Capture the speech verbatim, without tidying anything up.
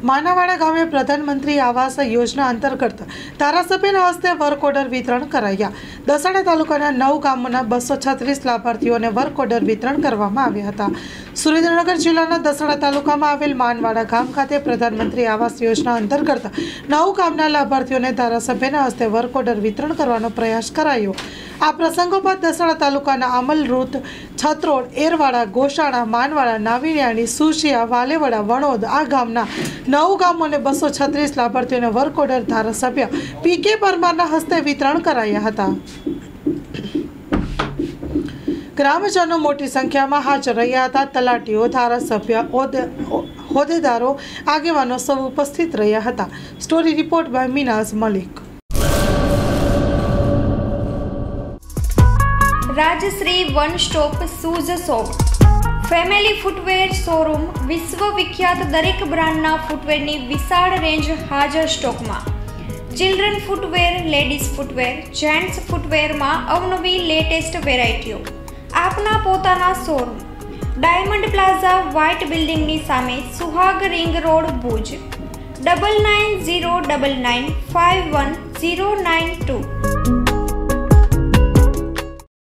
માનાવાડા ગામે પ્રધાનમંત્રી આવાસ યોજના અંતર્ગત ધારાસભ્યના હસ્તે વર્ક ઓર્ડર વિતરણ કરાયા। દસાડા તાલુકાના નવ ગામોના બસો છત્રીસ લાભાર્થીઓને વર્ક ઓર્ડર વિતરણ કરવામાં આવ્યા હતા। સુરેન્દ્રનગર જિલ્લાના દસાડા તાલુકામાં આવેલ માનવાડા ગામ ખાતે પ્રધાનમંત્રી આવાસ યોજના અંતર્ગત નવ ગામના લાભાર્થીઓને ધારાસભ્યના હસ્તે વર્ક ઓર્ડર વિતરણ કરવાનો પ્રયાસ કરાયો। આ પ્રસંગોપાત દસાડા તાલુકાના અમલરૂત, છત્રોડ, એરવાડા, ગોશાળા, માનવાડા, નાવીણિયાણી, સુશિયા, વાલેવાડા, વણોદ આ ગામના નવ ગામોને બસો છત્રીસ લાભાર્થીઓને વર્ક ઓર્ડર ધારાસભ્ય પી કે પરમારના હસ્તે વિતરણ કરાયા હતા। ગ્રામજનો મોટી સંખ્યામાં હાજર રહ્યા હતા। તલાટીઓ, ધારાસભ્ય, હોદ્દેદારો, આગેવાનો સૌ ઉપસ્થિત રહ્યા હતા। Story report by Minaz Malik. Rajshree one stop shoes shop, family footwear showroom, વિશ્વ વિખ્યાત દરેક બ્રાન્ડના ફૂટવેરની વિશાળ રેન્જ હાજર સ્ટોકમાં। Children footwear, ladies footwear, gents ફૂટવેરમાં અવનવી લેટેસ્ટ વેરાયટીઓ। આપના પોતાના શોરૂમ ડાયમંડ પ્લાઝા વ્હાઇટ બિલ્ડિંગની સામે, Suhag ring road, Bhuj. Double nine zero double nine five one zero nine two.